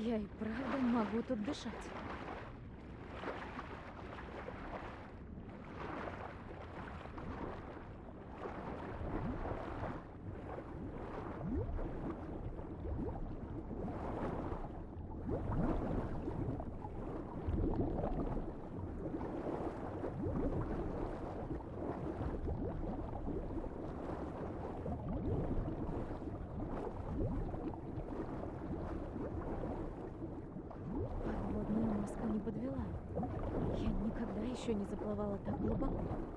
Я и правда могу тут дышать. Подводная маска не подвела. Я никогда еще не заплывала так глубоко.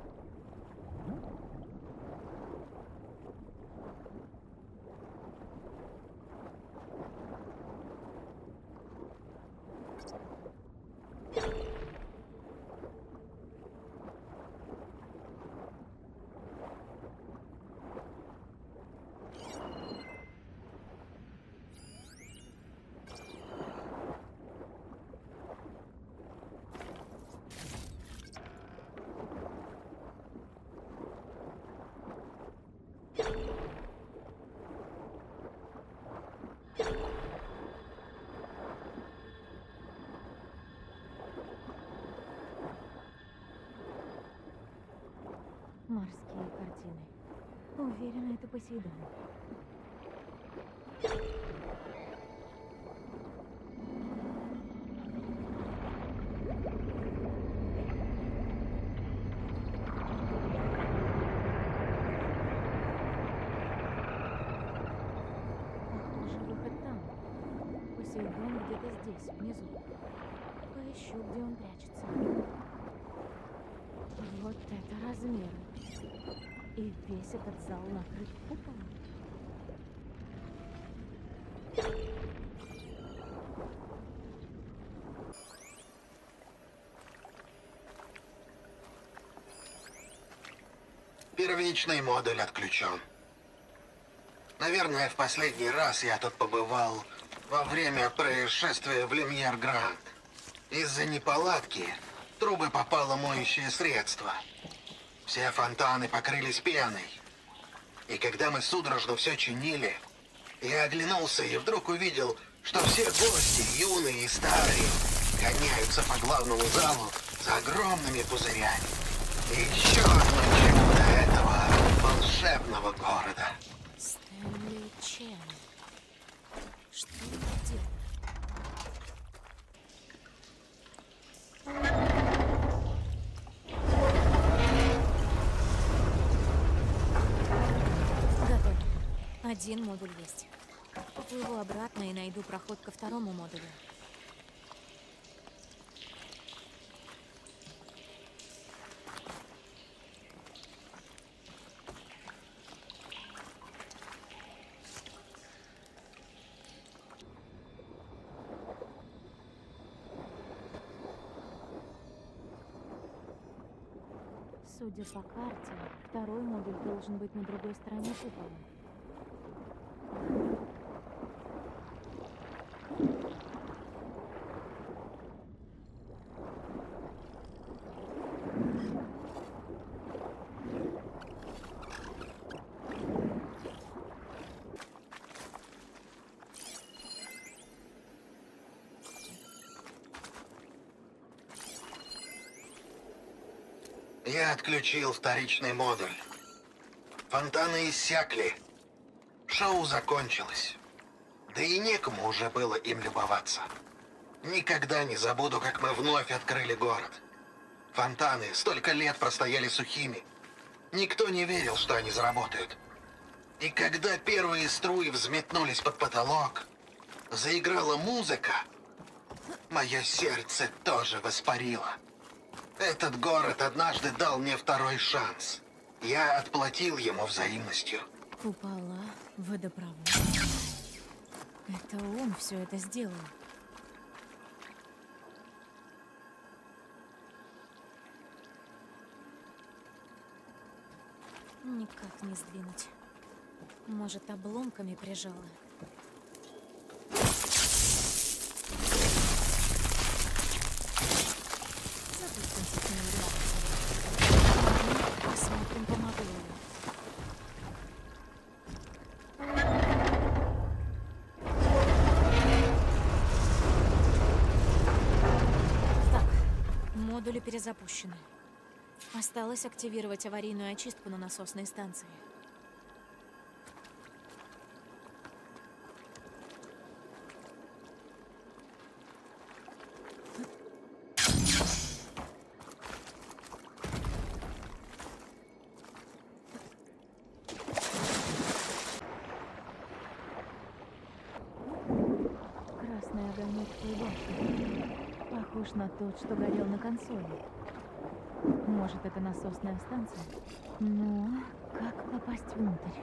Морские картины. Уверена, это Посейдон. Похоже, выход там. Посейдон где-то здесь, внизу. Поищу, где он прячется. Вот это размеры. И весь этот зал накрыт куполом. Первичный модуль отключен. Наверное, в последний раз я тут побывал во время происшествия в Люмьер-Гранд. Из-за неполадки в трубы попало моющее средство. Все фонтаны покрылись пеной. И когда мы судорожно все чинили, я оглянулся и вдруг увидел, что все гости, юные и старые, гоняются по главному залу за огромными пузырями. И еще одно чудо этого волшебного города. Стэнли Чен. Что это делает? Готово. Один модуль есть. Поплыву обратно и найду проход ко второму модулю. Судя по карте, второй модуль должен быть на другой стороне купола. Я отключил вторичный модуль. Фонтаны иссякли. Шоу закончилось. Да и некому уже было им любоваться. Никогда не забуду, как мы вновь открыли город. Фонтаны столько лет простояли сухими. Никто не верил, что они заработают. И когда первые струи взметнулись под потолок, заиграла музыка, мое сердце тоже воспарило. Этот город однажды дал мне второй шанс. Я отплатил ему взаимностью. Купола, водопровод. Это он все это сделал. Никак не сдвинуть. Может, обломками прижало. Запустимся с ним рядом. Посмотрим, помогло ли. Модули перезапущены. Осталось активировать аварийную очистку на насосной станции. Красный огонек в той башне. Похож на тот, что горел на консоли. Может, это насосная станция? Но как попасть внутрь?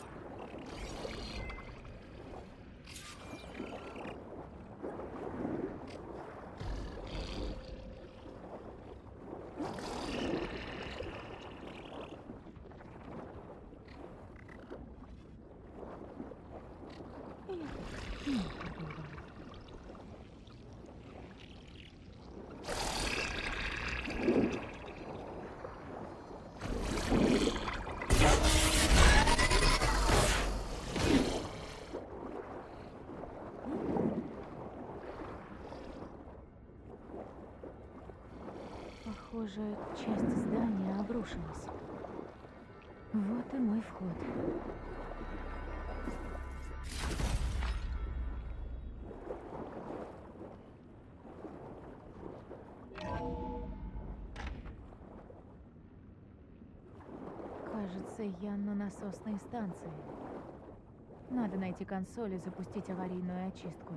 Похоже, часть здания обрушилась. Вот и мой вход. Кажется, я на насосной станции. Надо найти консоль и запустить аварийную очистку.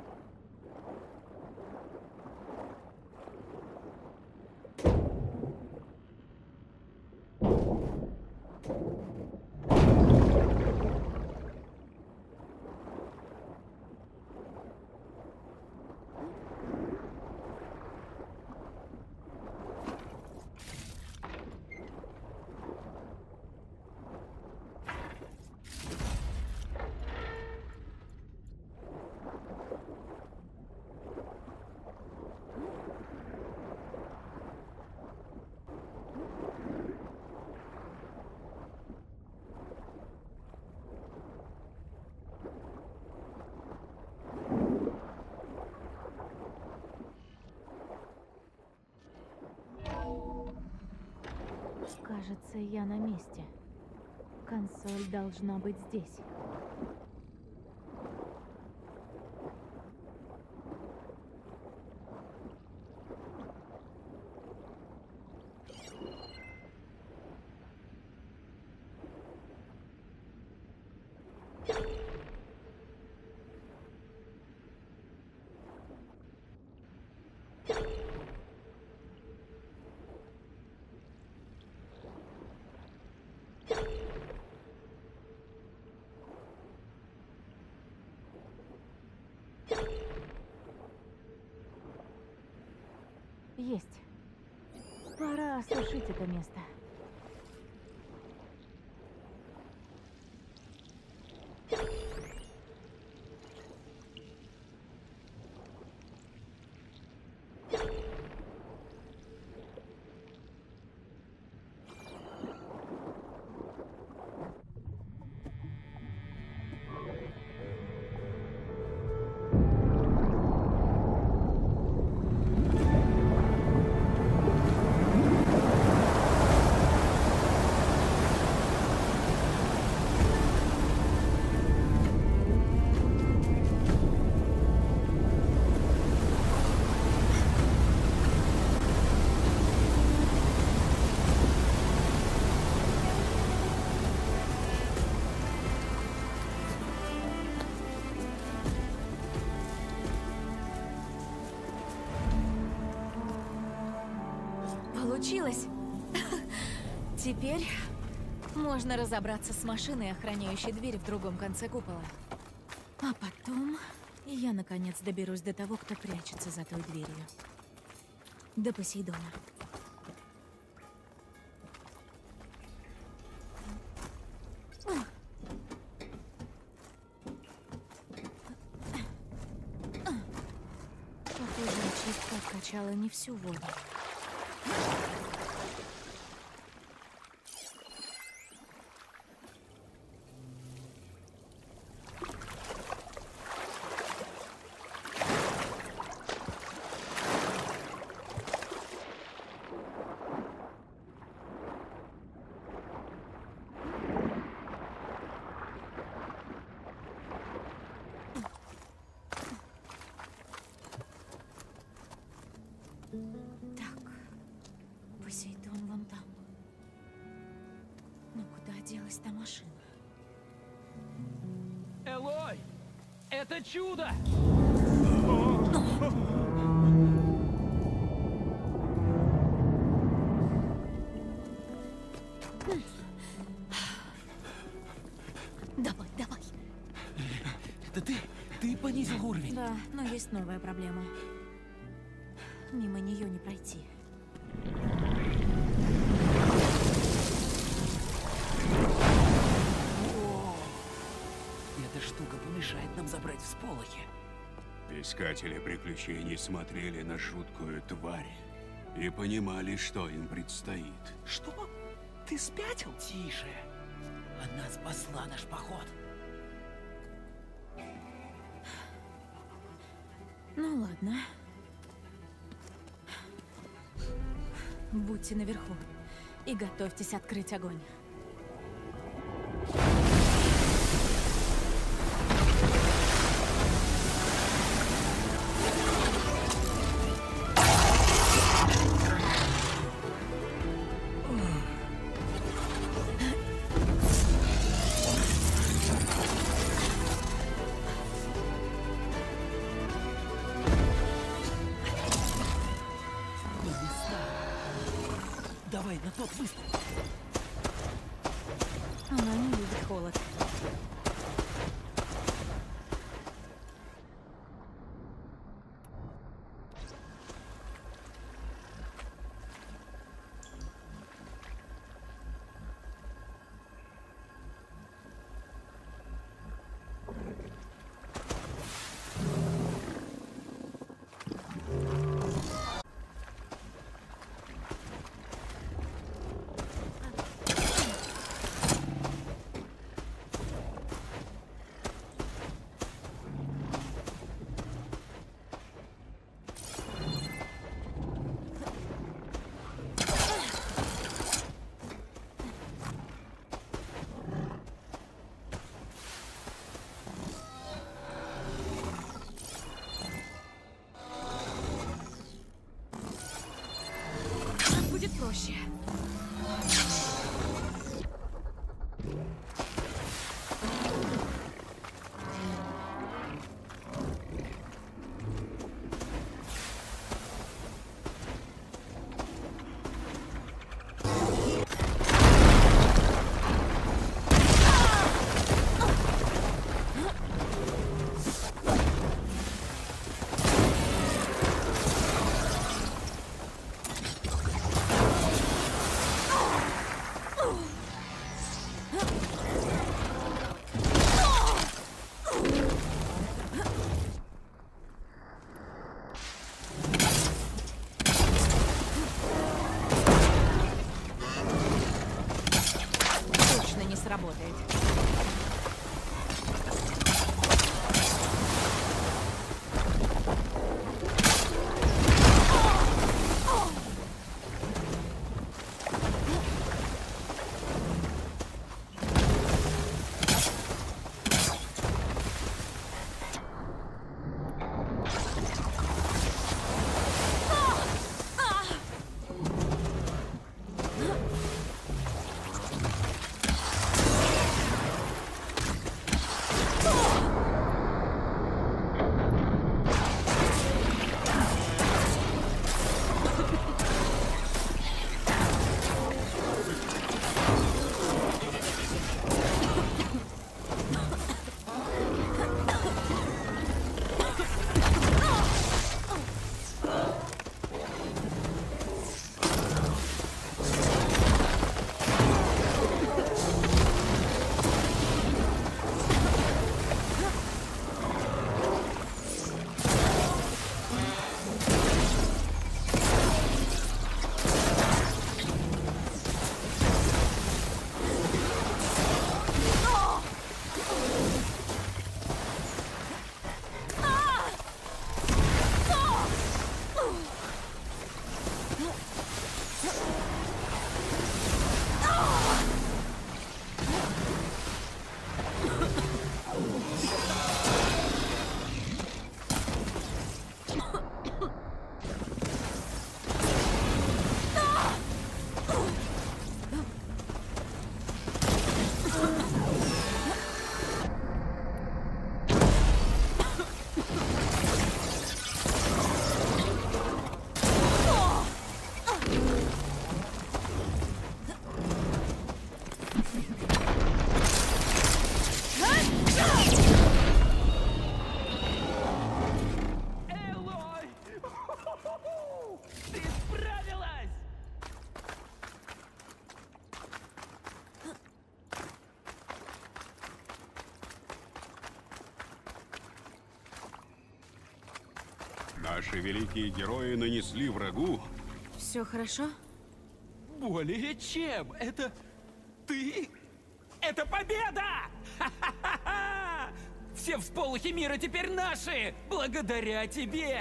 Кажется, я на месте. Консоль должна быть здесь. Есть. Пора осушить это место. Получилось. Теперь можно разобраться с машиной, охраняющей дверь в другом конце купола. А потом я, наконец, доберусь до того, кто прячется за той дверью. До Посейдона. Похоже, очистка откачала не всю воду. Так, Посейдон вон там. Но куда делась та машина? Элой! Это чудо! Давай, давай. Это ты? Ты понизил уровень? Да, но есть новая проблема. Мимо нее не пройти. Эта штука помешает нам забрать всполохи. Искатели приключений смотрели на жуткую тварь и понимали, что им предстоит. Что? Ты спятил? Тише. Она спасла наш поход. Ну ладно. Будьте наверху и готовьтесь открыть огонь. Давай на тот выстрел. Она не любит холод. Будет проще. Наши великие герои нанесли врагу. Все хорошо? Более чем. Это... Ты... Это победа! Ха-ха-ха-ха! Все всполохи мира теперь наши! Благодаря тебе!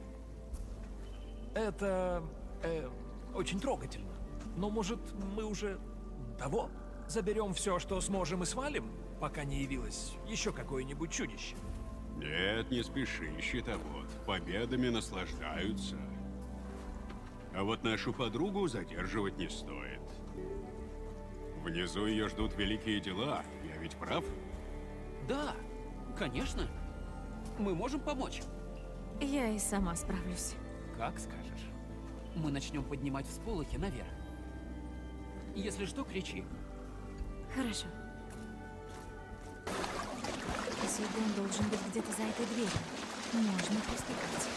Это... очень трогательно. Но, может, мы уже... того? Заберем все, что сможем, и свалим, пока не явилось еще какое-нибудь чудище? Нет, не спеши, щитовод. Победами наслаждаются. А вот нашу подругу задерживать не стоит. Внизу ее ждут великие дела. Я ведь прав? Да, конечно. Мы можем помочь. Я и сама справлюсь. Как скажешь. Мы начнем поднимать всполохи наверх. Если что, кричи. Хорошо. Посейдон должен быть где-то за этой дверью. Можно приступать.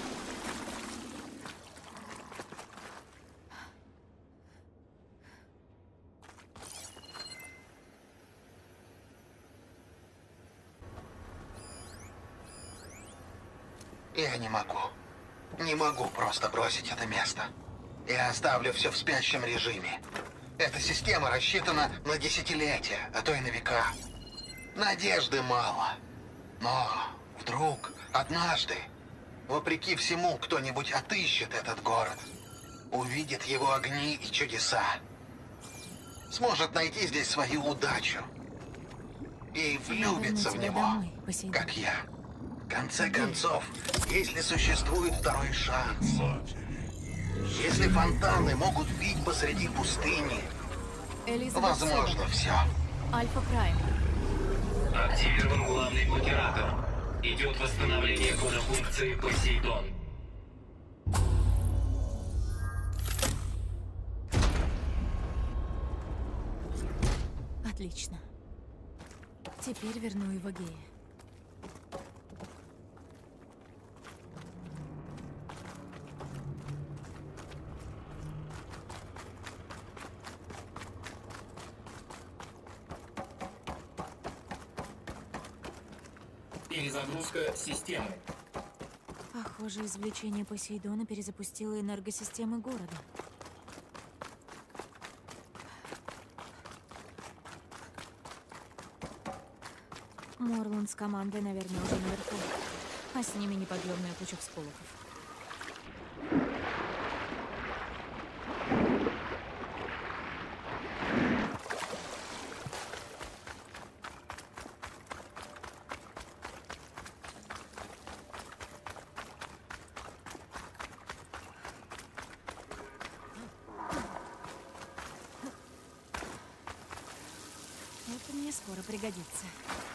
Я не могу. Не могу просто бросить это место. Я оставлю все в спящем режиме. Эта система рассчитана на десятилетия, а то и на века. Надежды мало. Но вдруг, однажды, вопреки всему, кто-нибудь отыщет этот город, увидит его огни и чудеса, сможет найти здесь свою удачу и влюбиться в тебя него, домой, Посейдон. как я. В конце концов, если существует второй шанс, если фонтаны могут бить посреди пустыни, Элизабет возможно Седок. все. Альфа Прайм. Активирован главный блокиратор. Идет восстановление кода функции Посейдон. Отлично. Теперь верну его Гея. Перезагрузка системы. Похоже, извлечение Посейдона перезапустило энергосистемы города. Морланд с командой, наверное, уже наверху. А с ними неподъемная куча всполохов. Это мне скоро пригодится.